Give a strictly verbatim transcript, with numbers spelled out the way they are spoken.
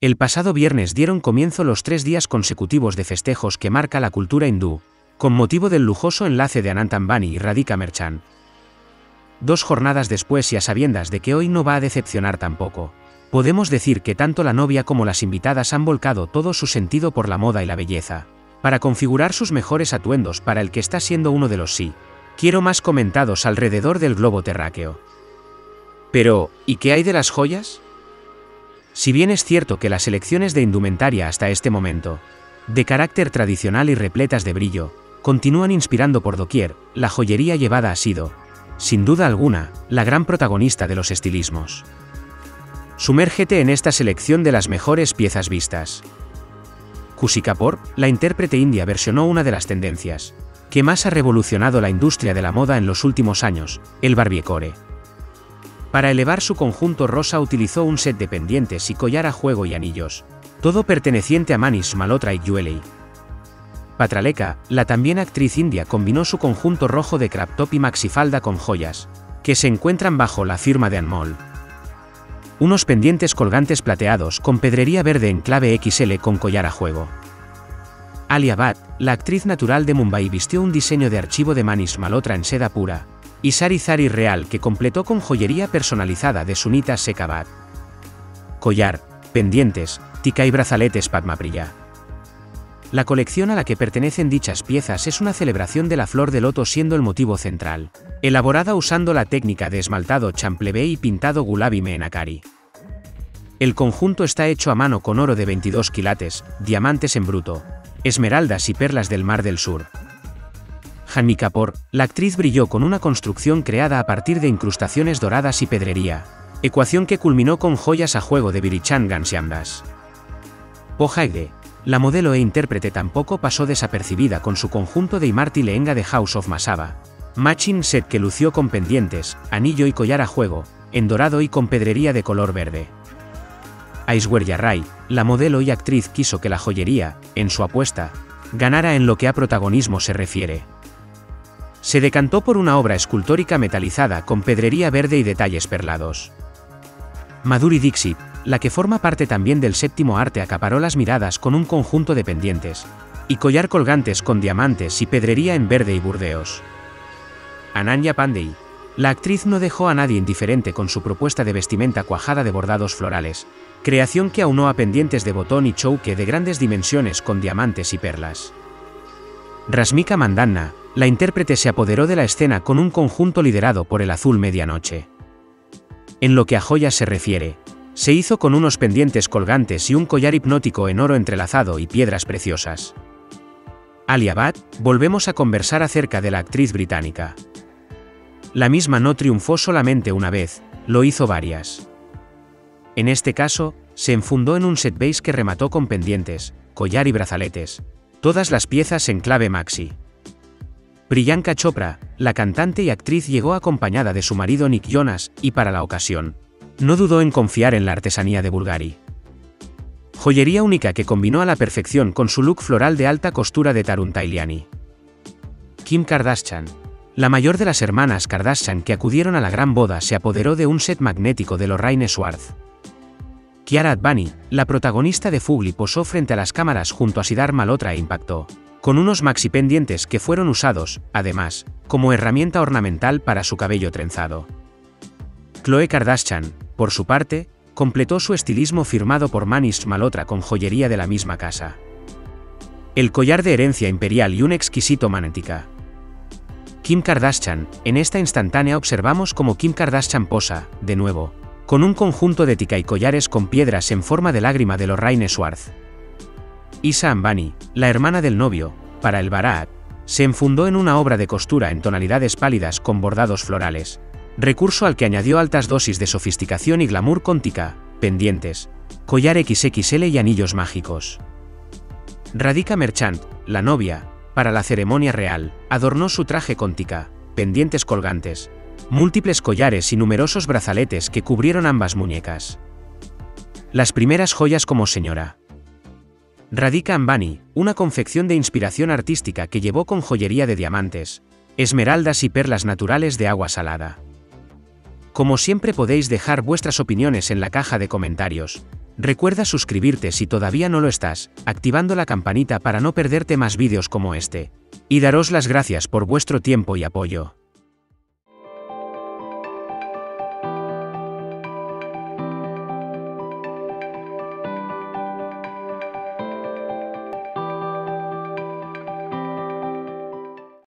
El pasado viernes dieron comienzo los tres días consecutivos de festejos que marca la cultura hindú, con motivo del lujoso enlace de Anant Ambani y Radhika Merchant. Dos jornadas después y a sabiendas de que hoy no va a decepcionar tampoco, podemos decir que tanto la novia como las invitadas han volcado todo su sentido por la moda y la belleza, para configurar sus mejores atuendos para el que está siendo uno de los sí, quiero más comentados alrededor del globo terráqueo. Pero, ¿y qué hay de las joyas? Si bien es cierto que las selecciones de indumentaria hasta este momento, de carácter tradicional y repletas de brillo, continúan inspirando por doquier, la joyería llevada ha sido, sin duda alguna, la gran protagonista de los estilismos. Sumérgete en esta selección de las mejores piezas vistas. Khushi Kapoor, la intérprete india, versionó una de las tendencias que más ha revolucionado la industria de la moda en los últimos años, el Barbiecore. Para elevar su conjunto rosa utilizó un set de pendientes y collar a juego y anillos, todo perteneciente a Manish Malhotra y Jewelry. Patraleka, la también actriz india, combinó su conjunto rojo de crop top y maxifalda con joyas, que se encuentran bajo la firma de Anmol. Unos pendientes colgantes plateados con pedrería verde en clave equis ele con collar a juego. Alia Bhatt, la actriz natural de Mumbai, vistió un diseño de archivo de Manish Malhotra en seda pura, y sari zari real que completó con joyería personalizada de Sunita Sekabhat. Collar, pendientes, tika y brazaletes Padma Priya. La colección a la que pertenecen dichas piezas es una celebración de la flor de loto, siendo el motivo central, elaborada usando la técnica de esmaltado Champlebe y pintado Gulabi Meenakari. El conjunto está hecho a mano con oro de veintidós quilates, diamantes en bruto, esmeraldas y perlas del Mar del Sur. Janhvi Kapoor, la actriz, brilló con una construcción creada a partir de incrustaciones doradas y pedrería, ecuación que culminó con joyas a juego de Birichan Ghanshyamdas. Pooja Hegde, la modelo e intérprete, tampoco pasó desapercibida con su conjunto de Imarti Lehenga de House of Masaba, matching set que lució con pendientes, anillo y collar a juego, en dorado y con pedrería de color verde. Aishwarya Rai, la modelo y actriz, quiso que la joyería, en su apuesta, ganara en lo que a protagonismo se refiere. Se decantó por una obra escultórica metalizada con pedrería verde y detalles perlados. Madhuri Dixit, la que forma parte también del séptimo arte, acaparó las miradas con un conjunto de pendientes y collar colgantes con diamantes y pedrería en verde y burdeos. Ananya Pandey, la actriz, no dejó a nadie indiferente con su propuesta de vestimenta cuajada de bordados florales, creación que aunó a pendientes de botón y chouque de grandes dimensiones con diamantes y perlas. Rashmika Mandanna, la intérprete, se apoderó de la escena con un conjunto liderado por el azul medianoche. En lo que a joyas se refiere, se hizo con unos pendientes colgantes y un collar hipnótico en oro entrelazado y piedras preciosas. Alia Bhatt, volvemos a conversar acerca de la actriz británica. La misma no triunfó solamente una vez, lo hizo varias. En este caso, se enfundó en un set beige que remató con pendientes, collar y brazaletes, todas las piezas en clave maxi. Priyanka Chopra, la cantante y actriz, llegó acompañada de su marido Nick Jonas, y para la ocasión, no dudó en confiar en la artesanía de Bulgari. Joyería única que combinó a la perfección con su look floral de alta costura de Tarun Tahiliani. Kim Kardashian, la mayor de las hermanas Kardashian que acudieron a la gran boda, se apoderó de un set magnético de Lorraine Schwartz. Kiara Advani, la protagonista de Fugly, posó frente a las cámaras junto a Siddharth Malhotra e impactó con unos maxi pendientes que fueron usados, además, como herramienta ornamental para su cabello trenzado. Khloe Kardashian, por su parte, completó su estilismo firmado por Manish Malhotra con joyería de la misma casa. El collar de herencia imperial y un exquisito magnética. Kim Kardashian, en esta instantánea observamos como Kim Kardashian posa, de nuevo, con un conjunto de tika y collares con piedras en forma de lágrima de Lorraine Schwartz. Isha Ambani, la hermana del novio, para el Baraat, se enfundó en una obra de costura en tonalidades pálidas con bordados florales, recurso al que añadió altas dosis de sofisticación y glamour con tika, pendientes, collar equis equis ele y anillos mágicos. Radhika Merchant, la novia, para la ceremonia real, adornó su traje con tika, pendientes colgantes, múltiples collares y numerosos brazaletes que cubrieron ambas muñecas. Las primeras joyas como señora. Radhika Ambani, una confección de inspiración artística que llevó con joyería de diamantes, esmeraldas y perlas naturales de agua salada. Como siempre, podéis dejar vuestras opiniones en la caja de comentarios, Recuerda suscribirte si todavía no lo estás, activando la campanita para no perderte más vídeos como este. Y daros las gracias por vuestro tiempo y apoyo.